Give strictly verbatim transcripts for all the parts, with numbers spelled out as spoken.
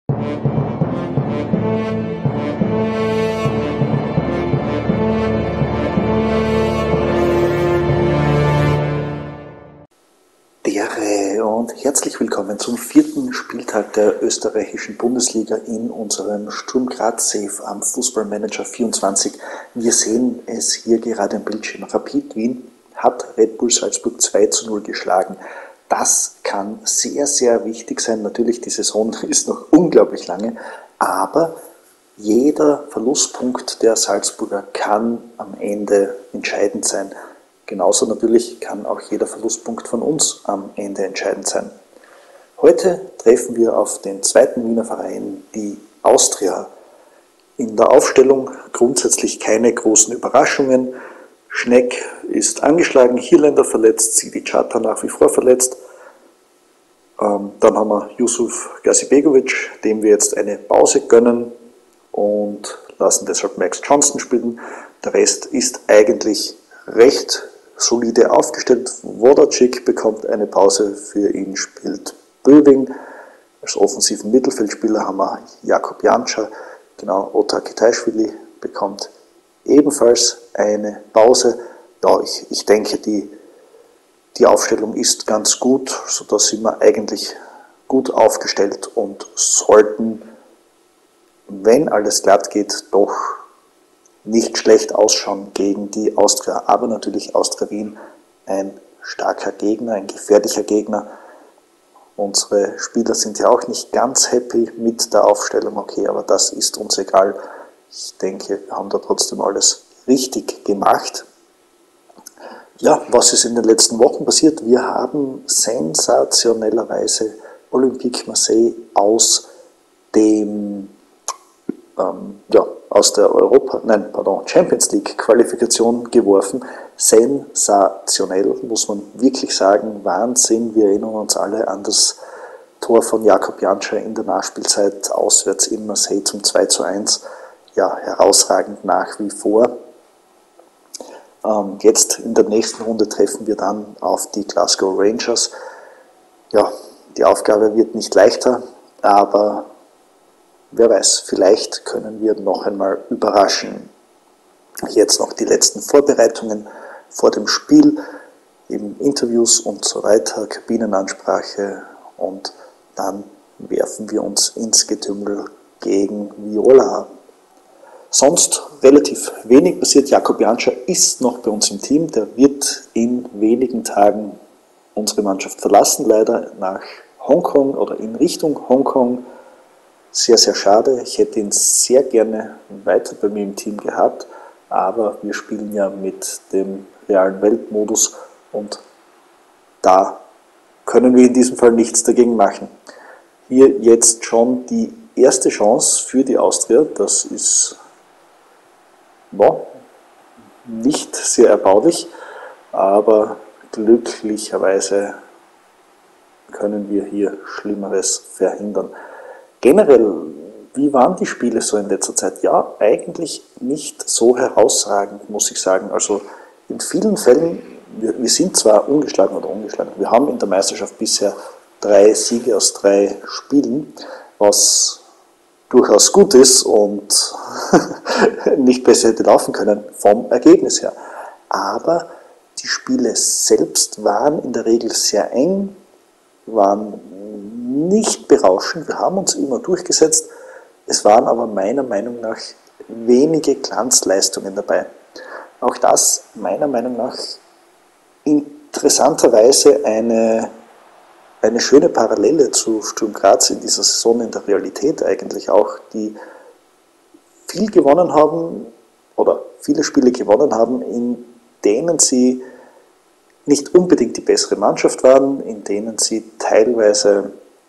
Dere und herzlich willkommen zum vierten Spieltag der österreichischen Bundesliga in unserem Sturm Graz Safe am Fußballmanager vierundzwanzig. Wir sehen es hier gerade im Bildschirm. Rapid Wien hat Red Bull Salzburg zwei zu null geschlagen. Das kann sehr, sehr wichtig sein. Natürlich, die Saison ist noch unglaublich lange, aber jeder Verlustpunkt der Salzburger kann am Ende entscheidend sein. Genauso natürlich kann auch jeder Verlustpunkt von uns am Ende entscheidend sein. Heute treffen wir auf den zweiten Wiener Verein, die Austria. In der Aufstellung grundsätzlich keine großen Überraschungen. Schneck ist angeschlagen, Hirländer verletzt, Sidi Chata nach wie vor verletzt. Ähm, dann haben wir Yusuf Gazibegovic, dem wir jetzt eine Pause gönnen und lassen deshalb Max Johnston spielen. Der Rest ist eigentlich recht solide aufgestellt. Vodacic bekommt eine Pause, für ihn spielt Böwing. Als offensiven Mittelfeldspieler haben wir Jakob Janča, genau, Otar Kitaishvili bekommt ebenfalls eine Pause. Ja, ich, ich denke, die, die Aufstellung ist ganz gut, sodass sind wir eigentlich gut aufgestellt und sollten, wenn alles glatt geht, doch nicht schlecht ausschauen gegen die Austria, aber natürlich Austria Wien ein starker Gegner, ein gefährlicher Gegner. Unsere Spieler sind ja auch nicht ganz happy mit der Aufstellung, okay, aber das ist uns egal. Ich denke, wir haben da trotzdem alles richtig gemacht. Ja, was ist in den letzten Wochen passiert? Wir haben sensationellerweise Olympique Marseille aus dem ähm, ja, aus der Europa, nein, pardon, Champions League Qualifikation geworfen. Sensationell, muss man wirklich sagen. Wahnsinn. Wir erinnern uns alle an das Tor von Jakob Janča in der Nachspielzeit auswärts in Marseille zum zwei zu eins. Ja, herausragend nach wie vor. Ähm, jetzt in der nächsten Runde treffen wir dann auf die Glasgow Rangers. Ja, die Aufgabe wird nicht leichter, aber wer weiß, vielleicht können wir noch einmal überraschen. Jetzt noch die letzten Vorbereitungen vor dem Spiel, eben Interviews und so weiter, Kabinenansprache und dann werfen wir uns ins Getümmel gegen Viola. Sonst relativ wenig passiert. Jakob Janča ist noch bei uns im Team, der wird in wenigen Tagen unsere Mannschaft verlassen, leider nach Hongkong oder in Richtung Hongkong. Sehr, sehr schade. Ich hätte ihn sehr gerne weiter bei mir im Team gehabt, aber wir spielen ja mit dem realen Weltmodus und da können wir in diesem Fall nichts dagegen machen. Hier jetzt schon die erste Chance für die Austria. Das ist boah, nicht sehr erbaulich, aber glücklicherweise können wir hier Schlimmeres verhindern. Generell, wie waren die Spiele so in letzter Zeit? Ja, eigentlich nicht so herausragend, muss ich sagen. Also in vielen Fällen, wir, wir sind zwar ungeschlagen oder ungeschlagen, wir haben in der Meisterschaft bisher drei Siege aus drei Spielen, was durchaus gut ist und nicht besser hätte laufen können vom Ergebnis her. Aber die Spiele selbst waren in der Regel sehr eng, waren nicht berauschend, wir haben uns immer durchgesetzt, es waren aber meiner Meinung nach wenige Glanzleistungen dabei. Auch das meiner Meinung nach interessanterweise eine, eine schöne Parallele zu Sturm Graz in dieser Saison, in der Realität eigentlich auch, die viel gewonnen haben oder viele Spiele gewonnen haben, in denen sie nicht unbedingt die bessere Mannschaft waren, in denen sie teilweise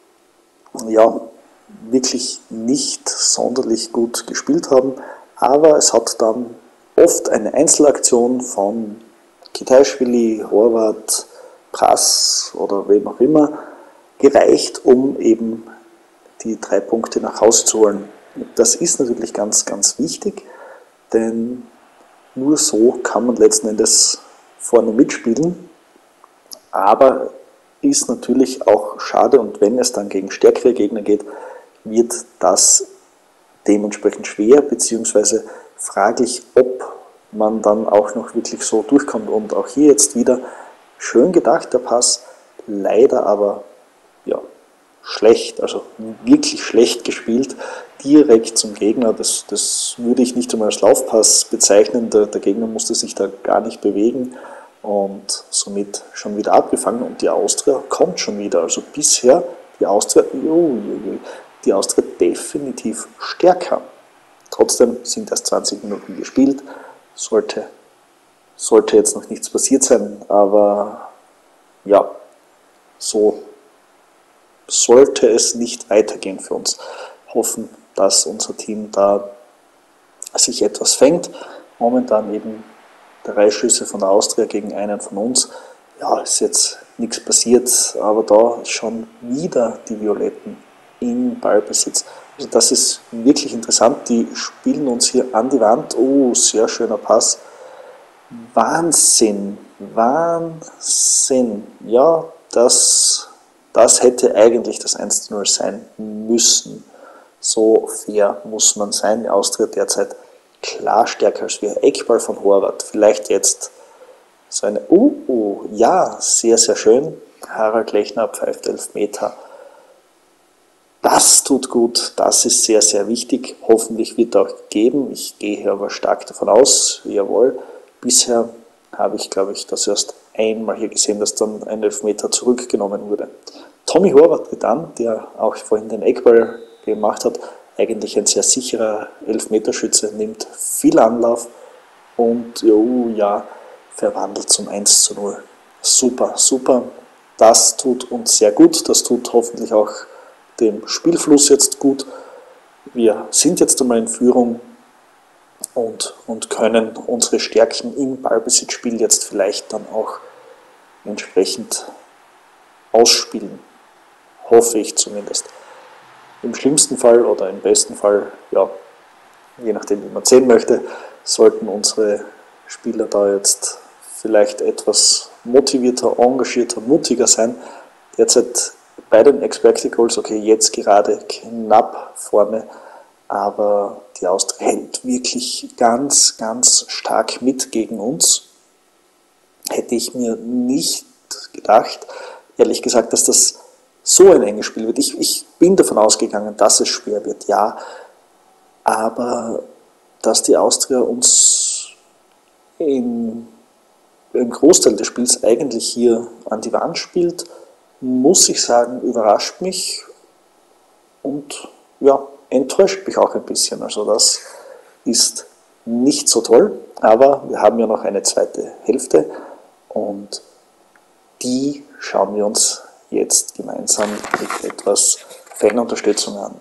ja, wirklich nicht sonderlich gut gespielt haben, aber es hat dann oft eine Einzelaktion von Kitaishvili, Horvath, Prass oder wem auch immer gereicht, um eben die drei Punkte nach Hause zu holen. Das ist natürlich ganz, ganz wichtig, denn nur so kann man letzten Endes vorne mitspielen, aber ist natürlich auch schade, und wenn es dann gegen stärkere Gegner geht, wird das dementsprechend schwer, beziehungsweise fraglich, ob man dann auch noch wirklich so durchkommt. Und auch hier jetzt wieder schön gedacht, der Pass, leider aber ja, schlecht, also wirklich schlecht gespielt, direkt zum Gegner. Das, das würde ich nicht einmal als Laufpass bezeichnen, der, der Gegner musste sich da gar nicht bewegen und somit schon wieder abgefangen und die Austria kommt schon wieder. Also bisher die Austria, die Austria definitiv stärker. Trotzdem sind erst zwanzig Minuten gespielt, sollte, sollte jetzt noch nichts passiert sein, aber ja, so sollte es nicht weitergehen für uns. Hoffen, dass unser Team da sich etwas fängt. Momentan eben drei Schüsse von der Austria gegen einen von uns. Ja, ist jetzt nichts passiert, aber da schon wieder die Violetten in Ballbesitz. Also das ist wirklich interessant. Die spielen uns hier an die Wand. Oh, sehr schöner Pass. Wahnsinn, Wahnsinn. Ja, das, das hätte eigentlich das eins zu null sein müssen. So fair muss man sein. Die Austria derzeit klar stärker als wir. Eckball von Horvath. Vielleicht jetzt so eine... Oh, oh, ja, sehr, sehr schön. Harald Lechner pfeift elf Meter. Das tut gut, das ist sehr, sehr wichtig. Hoffentlich wird auch gegeben. Ich gehe hier aber stark davon aus. Jawohl, bisher habe ich, glaube ich, das erst einmal hier gesehen, dass dann ein Elfmeter zurückgenommen wurde. Tommy Horvath wird an, der auch vorhin den Eckball gemacht hat. Eigentlich ein sehr sicherer Elfmeterschütze, nimmt viel Anlauf und oh, ja, verwandelt zum eins zu null. Super, super. Das tut uns sehr gut. Das tut hoffentlich auch dem Spielfluss jetzt gut. Wir sind jetzt einmal in Führung und, und können unsere Stärken im Ballbesitzspiel jetzt vielleicht dann auch entsprechend ausspielen. Hoffe ich zumindest. Im schlimmsten Fall oder im besten Fall, ja, je nachdem wie man sehen möchte, sollten unsere Spieler da jetzt vielleicht etwas motivierter, engagierter, mutiger sein. Derzeit bei den Expected Goals, okay, jetzt gerade knapp vorne, aber die Austria hält wirklich ganz, ganz stark mit gegen uns. Hätte ich mir nicht gedacht, ehrlich gesagt, dass das so ein enges Spiel wird. Ich, ich bin davon ausgegangen, dass es schwer wird, ja, aber dass die Austria uns in, im Großteil des Spiels eigentlich hier an die Wand spielt, muss ich sagen, überrascht mich und ja, enttäuscht mich auch ein bisschen. Also das ist nicht so toll, aber wir haben ja noch eine zweite Hälfte und die schauen wir uns jetzt gemeinsam mit etwas Fanunterstützung an.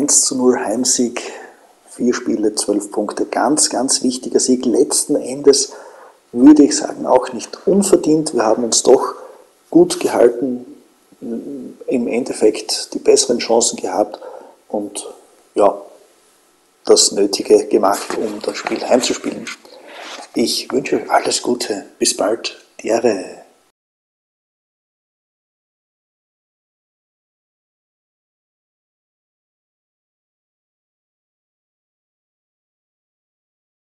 eins zu null Heimsieg, vier Spiele, zwölf Punkte, ganz, ganz wichtiger Sieg. Letzten Endes würde ich sagen, auch nicht unverdient. Wir haben uns doch gut gehalten, im Endeffekt die besseren Chancen gehabt und ja, das Nötige gemacht, um das Spiel heimzuspielen. Ich wünsche euch alles Gute. Bis bald. Die Ehre.